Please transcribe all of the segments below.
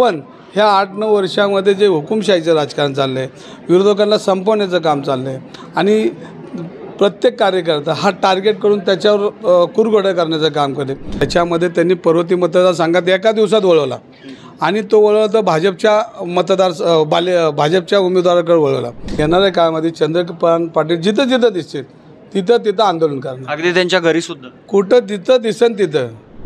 पण ह्या 8-9 वर्षामध्ये जे हुकुमशाहीचं राजकारण चाललं आहे, विरोधकांना संपवण्याचं काम चाललं आहे आणि प्रत्येक कार्यकर्ता हा टार्गेट करून त्याच्यावर कुरघोड्या करण्याचं काम करते। त्याच्यामध्ये त्यांनी पर्वती मतदारसंघात एका दिवसात वळवला आणि तो वळवला तर भाजपच्या उमेदवाराकडे वळवला। येणाऱ्या काळामध्ये चंद्रकांत पाटील जिथं जिथं दिसतील तिथं आंदोलन करणार, अगदी त्यांच्या घरी सुद्धा, कुठं जिथं दिसेल तिथं।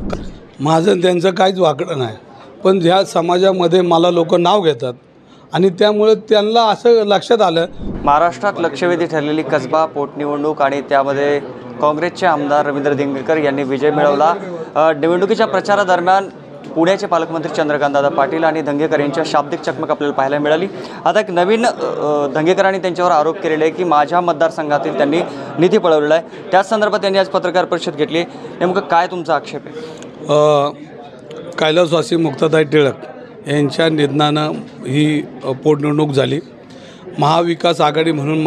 माझं त्यांचं काहीच वाकडं नाही, पण ह्या समाजामध्ये मला लोक नाव घेतात आणि त्यामुळे त्यांना असं लक्षात आलं। महाराष्ट्रात लक्षवेधी ठरलेली कसबा पोटनिवडणूक आणि त्यामध्ये काँग्रेसचे आमदार रवींद्र धंगेकर यांनी विजय मिळवला। निवडणुकीच्या प्रचारादरम्यान पुण्याचे पालकमंत्री चंद्रकांतदादा पाटील आणि धंगेकर यांच्या शाब्दिक चकमक आपल्याला पाहायला मिळाली। आता एक नवीन धंगेकरांनी त्यांच्यावर आरोप केलेले आहे की माझ्या मतदारसंघातील त्यांनी निधी पळवलेला आहे। त्याच संदर्भात त्यांनी आज पत्रकार परिषद घेतली। नेमकं काय तुमचा आक्षेप आहे? कैलासवासी मुक्ताताई टिळक यांच्या निधनानं ही पोटनिवडणूक झाली। महाविकास आघाडी म्हणून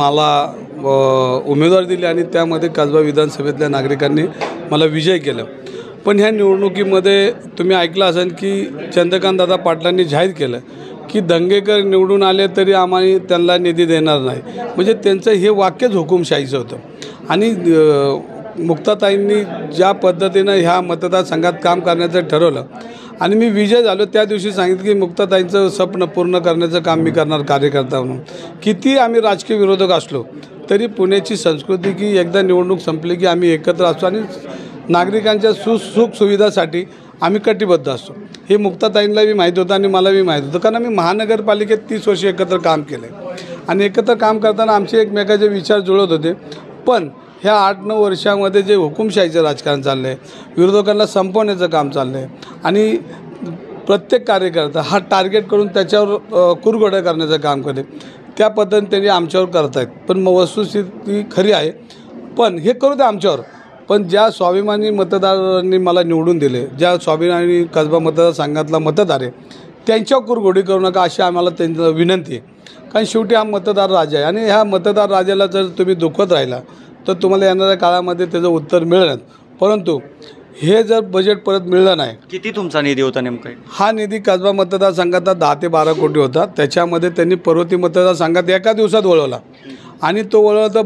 मला उमेदवारी दिली आणि त्यामध्ये कसबा विधानसभेतल्या नागरिकांनी मला विजय केला। पण ह्या निवडणुकीमध्ये तुम्ही ऐकलं असेल की चंद्रकांतदादा पाटलांनी जाहीर केलं की धंगेकर निवडून आले तरी आम्ही त्यांना निधी देणार नाही, म्हणजे त्यांचं हे वाक्यच हुकुमशाहीचं होतं। आणि मुक्ताताईंनी ज्या पद्धतीनं ह्या मतदारसंघात काम करण्याचं ठरवलं आणि मी विजय झालो त्या दिवशी सांगितलं की मुक्ताताईंचं स्वप्न पूर्ण करण्याचं काम मी करणार कार्यकर्ता म्हणून। किती आम्ही राजकीय विरोधक असलो तरी पुण्याची संस्कृती की एकदा निवडणूक संपली की आम्ही एकत्र असतो आणि नागरिकांच्या सुख सुविधासाठी आम्ही कटिबद्ध असतो। हे मुक्ताताईंनाही माहीत होतं आणि मलाही माहीत होतं, कारण आम्ही महानगरपालिकेत 30 वर्ष एकत्र काम केलं आणि एकत्र काम करताना आमचे एकमेकाचे विचार जुळत होते। पण ह्या 8-9 वर्षामध्ये जे हुकुमशाहीचं राजकारण चाललं आहे, विरोधकांना संपवण्याचं काम चाललं आहे आणि प्रत्येक कार्यकर्ता हा टार्गेट करून त्याच्यावर कुरघोड्या करण्याचं काम करते, त्या पद्धतीने त्यांनी आमच्यावर करत आहेत। पण वस्तुस्थिती खरी आहे, पण हे करू दे आमच्यावर। पण ज्या स्वाभिमानी मतदारांनी मला निवडून दिले, ज्या स्वाभिमानी कसबा मतदारसंघातला मतदार आहे, त्यांच्यावर कुरघोडी करू नका अशी आम्हाला त्यांची विनंती आहे। कारण शेवटी हा मतदार राजा आहे आणि ह्या मतदार राजाला जर तुम्ही दुखवत राहिला तर तुम्हाला येणाऱ्या काळामध्ये त्याचं उत्तर मिळणार। परंतु हे जर बजेट परत मिळलं नाही, किती तुमचा निधी होता नेमका? हा निधी कसबा मतदारसंघात 10 ते 12 कोटी होता। त्याच्यामध्ये त्यांनी पर्वती मतदारसंघात एका दिवसात वळवला आणि तो वळवला तर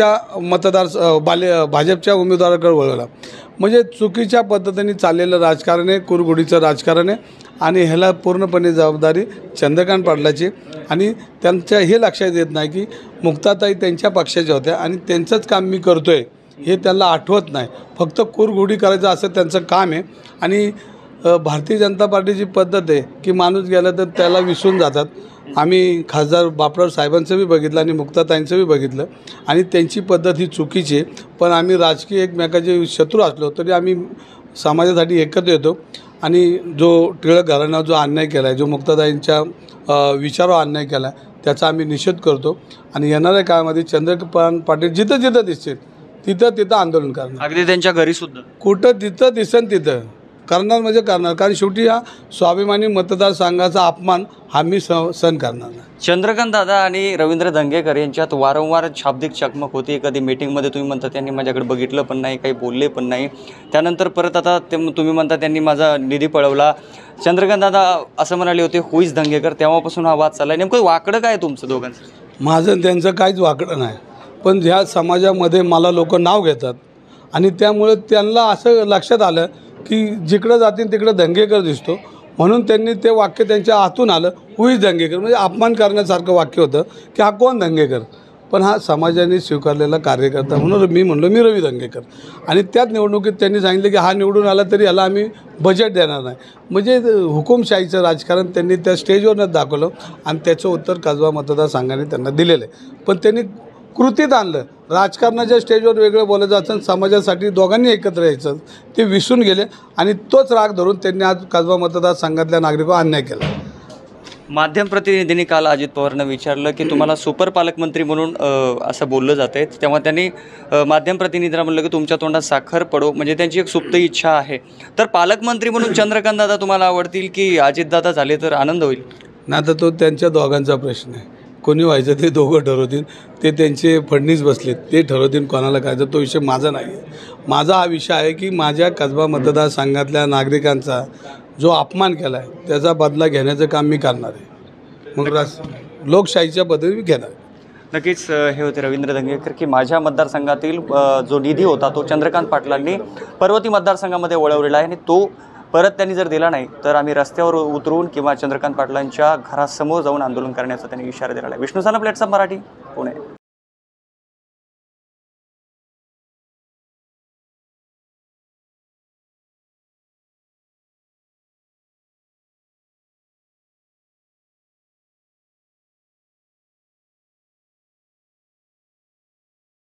भाजपच्या उमेदवाराकडे वळवला। म्हणजे चुकीच्या पद्धतीने चाललेलं राजकारण आहे, कुरघोडीचं राजकारण आहे आणि ह्याला पूर्णपणे जबाबदारी चंद्रकांत पाटलाची। आणि त्यांच्या हे लक्षात येत नाही की मुक्ताताई त्यांच्या पक्षाच्या होत्या आणि त्यांचंच काम मी करतोय हे त्यांना आठवत नाही, फक्त कुरघोडी करायचं असं त्यांचं काम आहे। आणि भारतीय जनता पार्टीची पद्धत आहे की माणूस गेला तर त्याला विसरून जातात। आम्ही खासदार बापट साहेबांचं बी बघितलं आणि मुक्ताताईंचं बी बघितलं आणि त्यांची पद्धत ही चुकीची आहे। पण आम्ही राजकीय एकमेकाचे शत्रू असलो तरी आम्ही समाजासाठी एकत्र येतो आणि जो टिळक घराण्यावर जो अन्याय केला आहे, जो मुक्ताताईंच्या विचारावर अन्याय केला आहे, त्याचा आम्ही निषेध करतो आणि येणाऱ्या काळामध्ये चंद्रकांत पाटील जिथं जिथं दिसतील तिथं आंदोलन करणार, अगदी त्यांच्या घरी सुद्धा, कुठं जिथं दिसेल तिथं करणार म्हणजे करणार। कारण शेवटी हा स्वाभिमानी मतदारसंघाचा अपमान हा मी सहन करणार नाही। चंद्रकांत दादा आणि रवींद्र धंगेकर यांच्यात वारंवार शाब्दिक चकमक होती। कधी मीटिंगमध्ये तुम्ही म्हणता त्यांनी माझ्याकडे बघितलं पण नाही, काही बोलले पण नाही, त्यानंतर परत आता तुम्ही म्हणता त्यांनी माझा निधी पळवला। चंद्रकांत दादा असं म्हणाले होते हु इज धंगेकर, तेव्हापासून हा वाद चालला आहे। नेमकं वाकडं काय तुमचं दोघांचं? माझं त्यांचं काहीच वाकडं नाही, पण ह्या समाजामध्ये मला लोक नाव घेतात आणि त्यामुळे त्यांना असं लक्षात आलं की जिकडं जातील तिकडं धंगेकर दिसतो, म्हणून त्यांनी ते वाक्य त्यांच्या हातून आलं हु इज धंगेकर, म्हणजे अपमान करण्यासारखं वाक्य होतं की हा कोण धंगेकर। पण हा समाजाने स्वीकारलेला कार्यकर्ता म्हणून मी म्हणलो मी रवी धंगेकर। आणि त्याच निवडणुकीत त्यांनी सांगितलं की हा निवडून आला तरी याला आम्ही बजेट देणार नाही, म्हणजे हुकुमशाहीचं राजकारण त्यांनी त्या स्टेजवरच दाखवलं आणि त्याचं उत्तर कसबा मतदारसंघाने त्यांना दिलेलं आहे। पण त्यांनी कृतीत आणलं, राजकारणाच्या स्टेजवर वेगळं बोलायचं असं समाजासाठी दोघांनी एकत्र यायचं ते विसरून गेले आणि तोच राग धरून त्यांनी आज कसबा मतदारसंघातल्या नागरिकांवर अन्याय केला। माध्यम प्रतिनिधींनी काल अजित पवारांना विचारलं की तुम्हाला सुपर पालकमंत्री म्हणून असं बोललं जात आहे, तेव्हा त्यांनी माध्यम प्रतिनिधींना म्हणलं की तुमच्या तोंडात साखर पडो, म्हणजे त्यांची एक सुप्त इच्छा आहे। तर पालकमंत्री म्हणून चंद्रकांत दादा तुम्हाला आवडतील की अजितदादा झाले तर आनंद होईल? ना तर तो त्यांच्या दोघांचा प्रश्न आहे, कोणी व्हायचं ते दोघं ठरवतील, ते त्यांचे फडणीस बसलेत ते ठरवतील कोणाला करायचं, तो विषय माझा नाही आहे। माझा हा विषय आहे की माझ्या कसबा मतदारसंघातल्या नागरिकांचा जो अपमान केला आहे त्याचा बदला घेण्याचं काम मी करणार आहे. मग लोकशाहीच्या पद्धती मी घेणार. नक्कीच हे होते रवींद्र धंगेकर की माझ्या मतदारसंघातील जो निधी होता तो चंद्रकांत पाटलांनी पर्वती मतदारसंघामध्ये वळवलेला आहे आणि तो परत त्यांनी जर दिला नाही तर आम्ही रस्त्यावर उतरून किंवा चंद्रकांत पाटलांच्या घरासमोर जाऊन आंदोलन करण्याचा त्यांनी इशारा दिलेला आहे. विष्णू सानप, प्लॅटफॉर्म मराठी, पुणे.